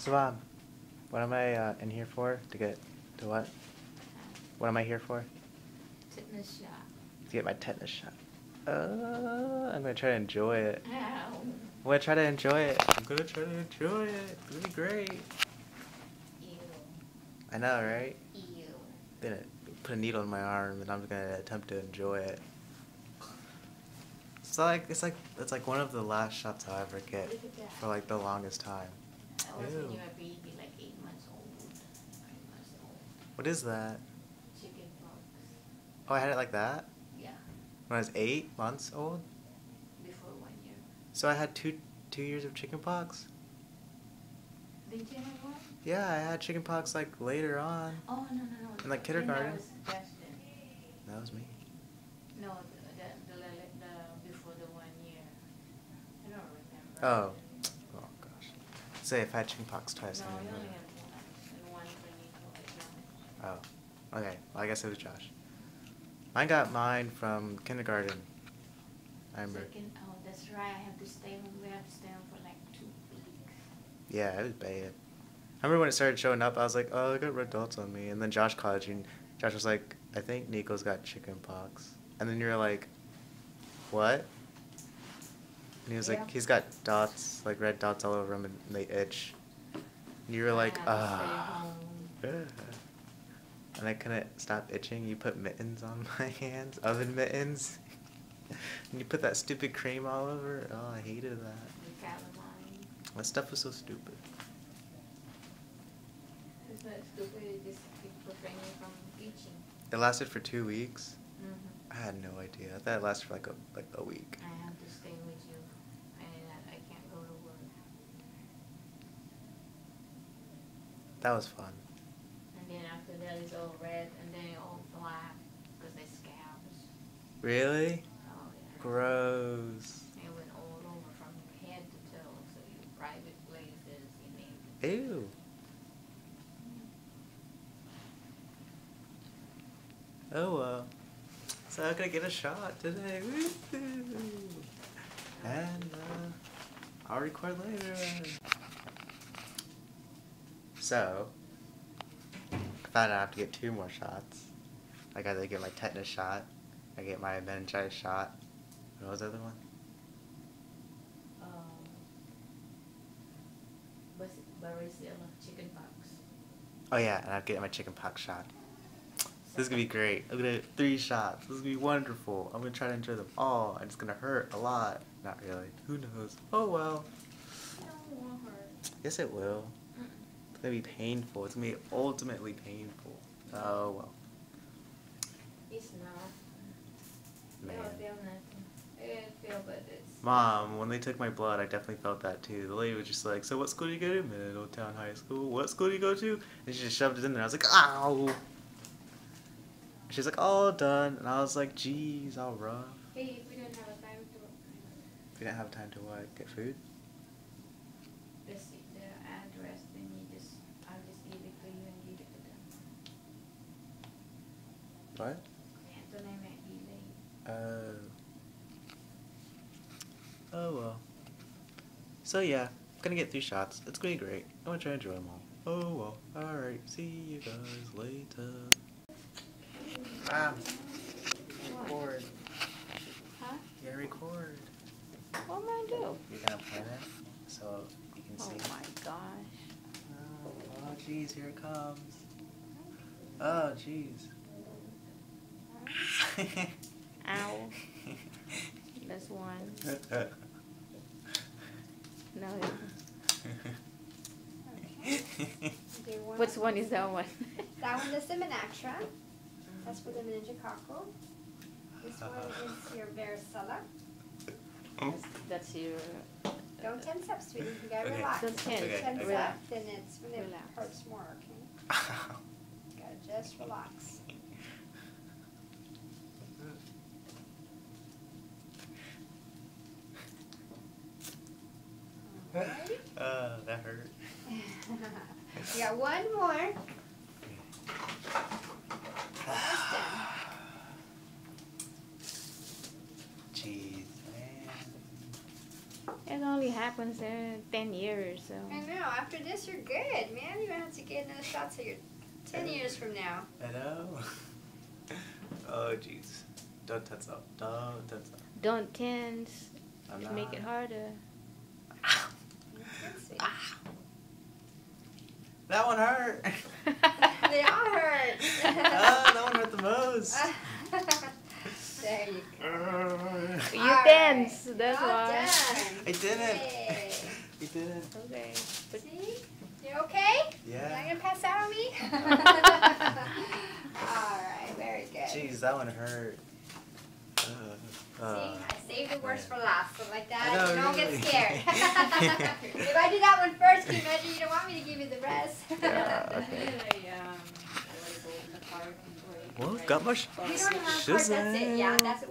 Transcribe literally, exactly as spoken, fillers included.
So, Mom, what am I uh, in here for? To get to what? What am I here for? Tetanus shot. To get my tetanus shot. Uh, I'm gonna try to enjoy it. Ow. I'm gonna try to enjoy it. I'm gonna try to enjoy it. It's gonna be great. Ew. I know, right? Ew. Then it, put a needle in my arm, and I'm gonna attempt to enjoy it. It's like it's like it's like one of the last shots I'll ever get for like the longest time. That was Ew. when you were a baby, like eight months old. Nine months old. What is that? Chicken pox. Oh, I had it like that? Yeah. When I was eight months old? Before one year. So I had two two years of chicken pox? Did you have one? Yeah, I had chicken pox like later on. Oh, no, no, no. In like Then kindergarten. That was Justin. That was me. No, the, the, the, the, before the one year. I don't remember. Oh. Oh, gosh. Say if I had chicken pox twice. No, I you didn't only know. had one. And one for Nico. Oh. Okay. Well, I guess it was Josh. I got mine from kindergarten. I remember. Second, oh, that's right. I have to stay home. We have to stay home for like two weeks. Yeah, it was bad. I remember when it started showing up, I was like, oh, I got red dots on me. And then Josh called you, and Josh was like, I think Nico's got chicken pox. And then you're like, what? And he was Yeah. like, he's got dots, like red dots all over him, and they itch. And you were like, I have to stay ah. home. And I couldn't stop itching. You put mittens on my hands, oven mittens. And you put that stupid cream all over. Oh, I hated that. The calamine. That stuff was so stupid. It's not stupid. It just keeps preventing you from itching. It lasted for two weeks. Mm-hmm. I had no idea. I thought it lasted for like a like a week. I have to stay with you, and I, I can't go to work. That was fun. And then after that, it's all red, and then all black, because they scabs. Really? Oh, yeah. Gross. It went all over from head to toe, so your private places, you name it. Ew. Oh well. So I'm gonna get a shot today. Woo-hoo. And uh, I'll record later. So I found out I have to get two more shots. I gotta get my tetanus shot. I get my meningitis shot. What was the other one? Um, varicella, chicken pox. Oh yeah, and I have to get my chicken pox shot. This is gonna be great. I'm gonna get three shots. This is gonna be wonderful. I'm gonna try to enjoy them all, and it's gonna hurt a lot. Not really. Who knows? Oh well. It don't want hurt. Yes, it will. Mm-mm. It's gonna be painful. It's gonna be ultimately painful. Oh well. It's not. Man. It don't feel nothing. It feel, but it's. Mom, when they took my blood, I definitely felt that too. The lady was just like, "So what school do you go to?" Middletown High School. What school do you go to? And she just shoved it in there. I was like, "Ow!" She's like, "All done," and I was like, "Geez, all rough." Hey, if we don't have a time to. We didn't have time to what? Get food? Let's see the address, then you just, I'll just give it to you and give it to them. What? Anthony might be late. Uh. Oh well. So yeah, I'm gonna get three shots. It's gonna be great. I'm gonna try to enjoy them all. Oh well. Alright, see you guys later. Ah. Record. Huh? Yeah, record. What am I do? You're gonna plan it so you can Oh see. my gosh. Oh, oh jeez, here it comes. Oh jeez. Ow. That's one. No. Do one. Which one is that one? That one is the Menactra. That's for the meningococcal. This one is your varicella. That's, that's your. Don't tense up, sweetie. You gotta Okay. relax. Don't If tense. you Okay, tense okay. up, then it's when it Relax. hurts more. Okay. You gotta just relax. Alright. Uh, that hurt. We got one more. Almost done. Jeez, man. It's only only happens in ten years, so. I know. After this, you're good, man. You don't have to get another shot till you're ten years from now. I know. Oh, jeez. Don't tense up. Don't tense up. Don't tense. I'm Just make not. it harder. That's sweet. That one hurt. They all hurt. Ah, that one hurt the most. There you go. You All tense. right. That's All why. done. I didn't. Yay. You didn't. Okay. But See? You okay? Yeah. You're not gonna pass out on me? Alright, very good. Jeez, that one hurt. Uh, uh, See, I saved the worst for last, so like that, I know, you don't really. get scared. If I did that one first, can you imagine you don't want me to give you the rest? Yeah, okay. um, label the card and wait, well, right? got much. We don't have cards, that's it. Yeah, that's it.